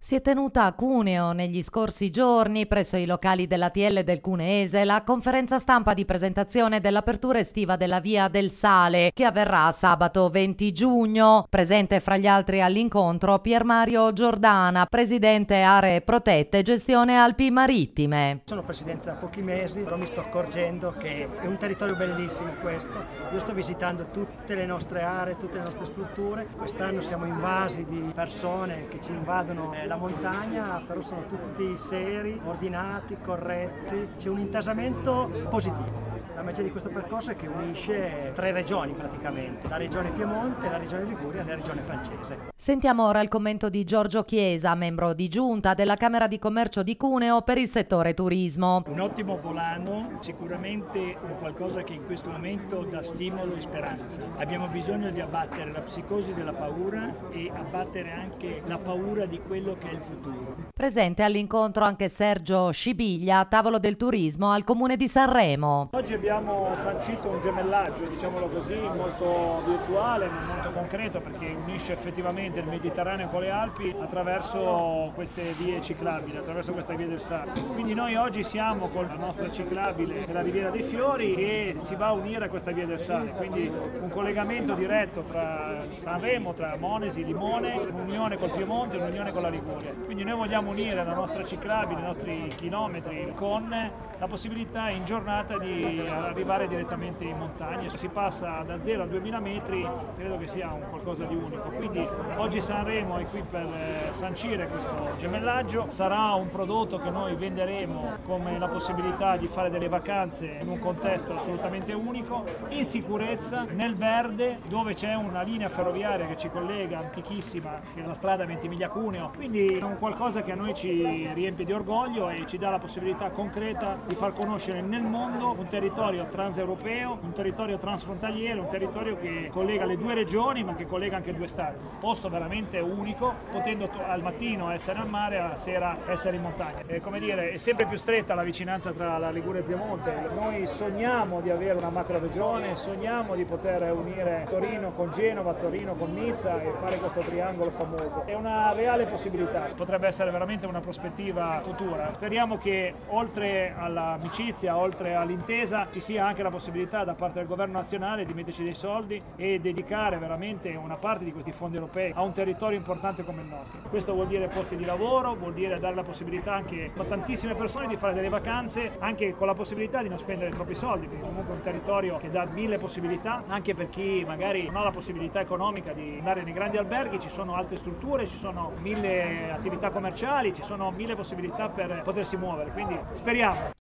Si è tenuta a Cuneo negli scorsi giorni, presso i locali dell'ATL del Cuneese, la conferenza stampa di presentazione dell'apertura estiva della Via del Sale, che avverrà sabato 20 giugno. Presente fra gli altri all'incontro Pier Mario Giordana, presidente Aree Protette Gestione Alpi Marittime. Sono presidente da pochi mesi, però mi sto accorgendo che è un territorio bellissimo questo. Io sto visitando tutte le nostre aree, tutte le nostre strutture. Quest'anno siamo invasi di persone che ci invadono la montagna, però sono tutti seri, ordinati, corretti, c'è un intasamento positivo. La magia di questo percorso è che unisce tre regioni praticamente, la regione Piemonte, la regione Liguria e la regione francese. Sentiamo ora il commento di Giorgio Chiesa, membro di giunta della Camera di Commercio di Cuneo per il settore turismo. Un ottimo volano, sicuramente un qualcosa che in questo momento dà stimolo e speranza. Abbiamo bisogno di abbattere la psicosi della paura e abbattere anche la paura di quello che è il futuro. Presente all'incontro anche Sergio Scibiglia, tavolo del turismo al Comune di Sanremo. Oggi abbiamo sancito un gemellaggio, diciamolo così, molto virtuale, ma molto concreto, perché unisce effettivamente il Mediterraneo con le Alpi attraverso queste vie ciclabili, attraverso questa Via del Sale. Quindi noi oggi siamo con la nostra ciclabile della Riviera dei Fiori che si va a unire a questa Via del Sale, quindi un collegamento diretto tra Sanremo, tra Monesi, Limone, un'unione col Piemonte e un'unione con la Liguria. Quindi noi vogliamo unire la nostra ciclabile, i nostri chilometri con la possibilità in giornata di arrivare direttamente in montagna. Si passa da 0 a 2000 metri, credo che sia un qualcosa di unico. Quindi oggi Sanremo è qui per sancire questo gemellaggio. Sarà un prodotto che noi venderemo come la possibilità di fare delle vacanze in un contesto assolutamente unico, in sicurezza, nel verde, dove c'è una linea ferroviaria che ci collega, antichissima, che è la strada Ventimiglia-Cuneo. Quindi è un qualcosa che a noi ci riempie di orgoglio e ci dà la possibilità concreta di far conoscere nel mondo un territorio transeuropeo, un territorio transfrontaliere, un territorio che collega le due regioni ma che collega anche due stati. Un posto veramente unico, potendo al mattino essere al mare, alla sera essere in montagna. Come dire, è sempre più stretta la vicinanza tra la Liguria e il Piemonte. Noi sogniamo di avere una macro regione, sogniamo di poter unire Torino con Genova, Torino con Nizza e fare questo triangolo famoso. È una reale possibilità, potrebbe essere veramente una prospettiva futura. Speriamo che oltre all'amicizia, oltre all'intesa, ci sia anche la possibilità da parte del governo nazionale di metterci dei soldi e dedicare veramente una parte di questi fondi europei a un territorio importante come il nostro. Questo vuol dire posti di lavoro, vuol dire dare la possibilità anche a tantissime persone di fare delle vacanze anche con la possibilità di non spendere troppi soldi, perché comunque è un territorio che dà mille possibilità, anche per chi magari non ha la possibilità economica di andare nei grandi alberghi. Ci sono altre strutture, ci sono mille attività commerciali, ci sono mille possibilità per potersi muovere, quindi speriamo.